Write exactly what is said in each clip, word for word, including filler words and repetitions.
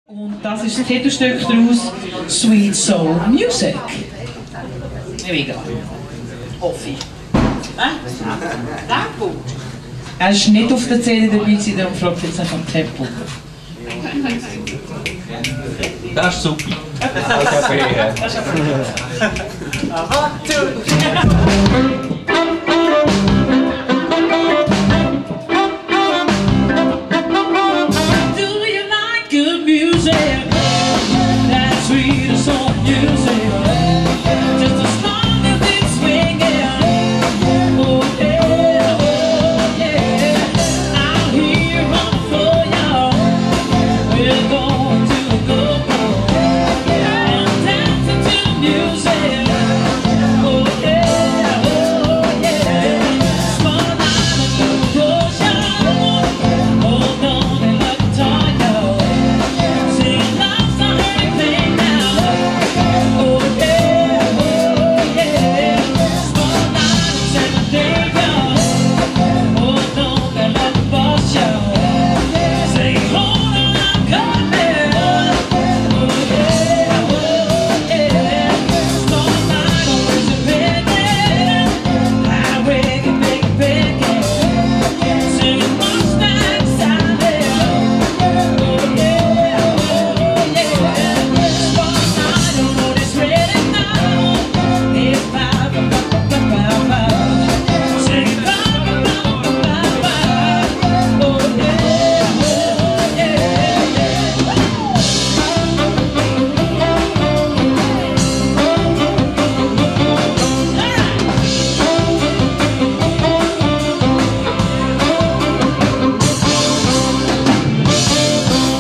Und das ist das Titelstück daraus, Sweet Soul Music. Here we go. Hoffe ich. Tempo. Er ist nicht auf der Szene dabei gewesen, darum fragt jetzt nach dem Tempo. Das ist super. Das ist okay.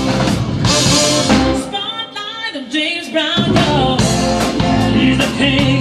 James Brown, oh, he's the king.